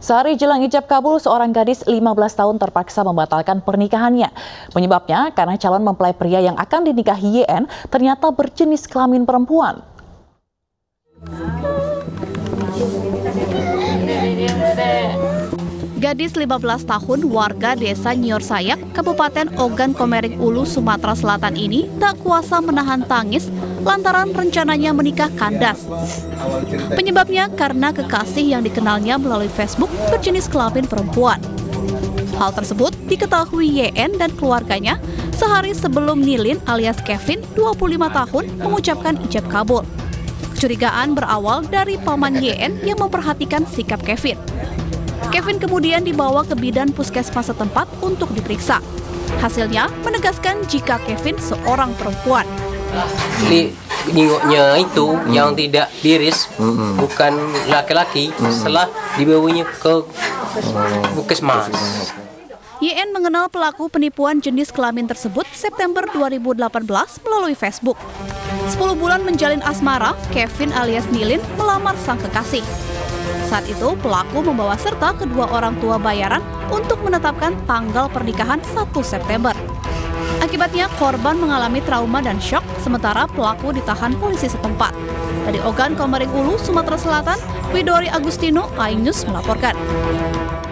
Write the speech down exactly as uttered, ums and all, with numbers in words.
Sehari jelang ijab kabul, seorang gadis lima belas tahun terpaksa membatalkan pernikahannya. Penyebabnya karena calon mempelai pria yang akan dinikahi Y N ternyata berjenis kelamin perempuan. Gadis lima belas tahun warga desa Nyorsayak, Kabupaten Ogan Komering Ulu, Sumatera Selatan ini tak kuasa menahan tangis lantaran rencananya menikah kandas. Penyebabnya karena kekasih yang dikenalnya melalui Facebook berjenis kelamin perempuan. Hal tersebut diketahui Y N dan keluarganya sehari sebelum Nilin alias Kevin, dua puluh lima tahun, mengucapkan ijab kabul. Kecurigaan berawal dari paman Y N yang memperhatikan sikap Kevin. Kevin kemudian dibawa ke bidan puskesmas setempat untuk diperiksa. Hasilnya menegaskan jika Kevin seorang perempuan. Nengoknya itu hmm. yang tidak diris, hmm. bukan laki-laki, hmm. setelah dibawanya ke puskesmas. Y N mengenal pelaku penipuan jenis kelamin tersebut September dua ribu delapan belas melalui Facebook. Sepuluh bulan menjalin asmara, Kevin alias Nilin melamar sang kekasih. Saat itu, pelaku membawa serta kedua orang tua bayaran untuk menetapkan tanggal pernikahan satu September. Akibatnya, korban mengalami trauma dan syok, sementara pelaku ditahan polisi setempat. Dari Ogan Komering Ulu, Sumatera Selatan, Widori Agustino, iNews melaporkan.